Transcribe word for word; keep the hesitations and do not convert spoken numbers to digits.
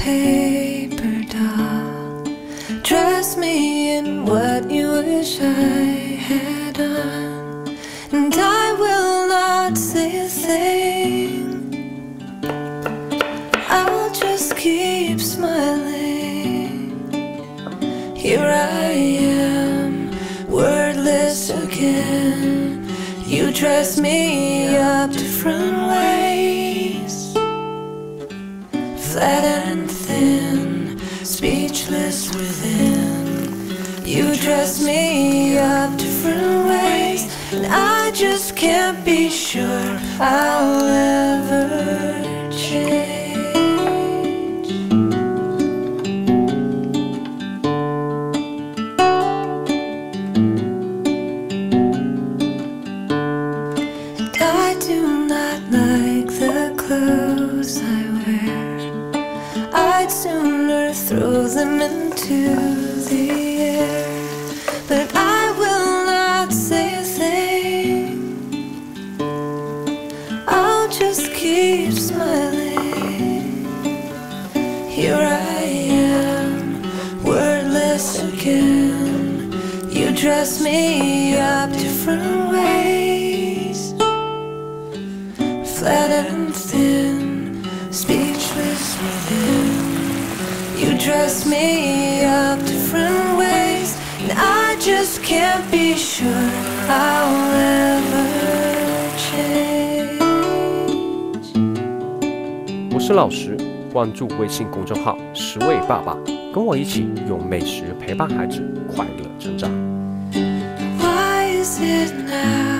paper doll. Dress me in what you wish I had on, and I will not say a thing. I'll just keep smiling. Here I am, wordless again. You dress me up different ways, flat and thin, speechless within. You dress me up different ways, and I just can't be sure I'll ever change. I do not like the clothes I wear. I'd sooner throw them into the air, but I will not say a thing. I'll just keep smiling. Here I am, wordless again. You dress me up different ways, flat and thin, speechless within. You dress me up different ways, and I just can't be sure I'll ever change. 我是老石，关注微信公众号“十位爸爸”，跟我一起用美食陪伴孩子快乐成长。 Why is it now